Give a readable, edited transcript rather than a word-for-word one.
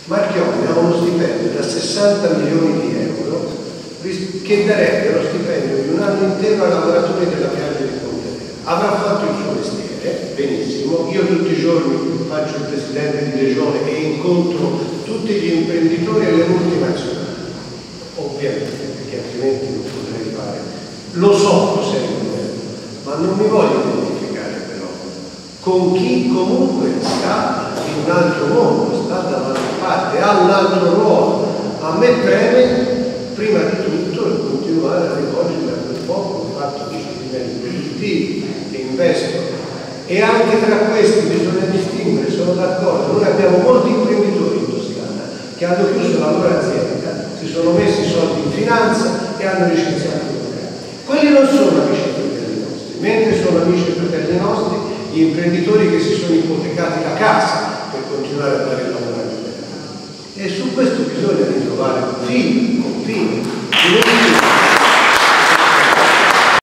Marchionne ha uno stipendio da 60 milioni di euro che darebbe lo stipendio di un anno intero ai lavoratori della piaggia di Pontevera. Avrà fatto il suo mestiere, benissimo. Io tutti i giorni faccio il presidente di regione e incontro tutti gli imprenditori e le multinazionali, ovviamente, perché altrimenti non potrei fare. Lo so cos'è il governo, ma non mi voglio identificare però con chi comunque sta in un altro mondo, sta da un'altra parte, ha un altro ruolo. A me preme prima di tutto continuare a rivolgermi a quel poco, il fatto che ci livelli produttivi che investono, e anche tra questi bisogna distinguere, sono d'accordo. Noi abbiamo molti imprenditori in Toscana che hanno chiuso la loro azienda, si sono messi i soldi in finanza e hanno licenziato i locali. Quelli non sono amici e fratelli nostri, mentre sono amici e fratelli nostri gli imprenditori che si sono ipotecati la casa per continuare a dare il lavoro agli italiani. E su questo bisogna ritrovare confini